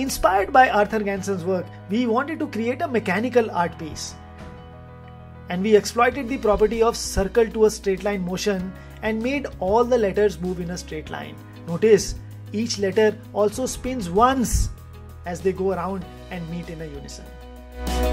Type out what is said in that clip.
inspired by Arthur Ganson's work, we wanted to create a mechanical art piece. And we exploited the property of circle to a straight line motion and made all the letters move in a straight line. Notice, each letter also spins once as they go around and meet in a unison.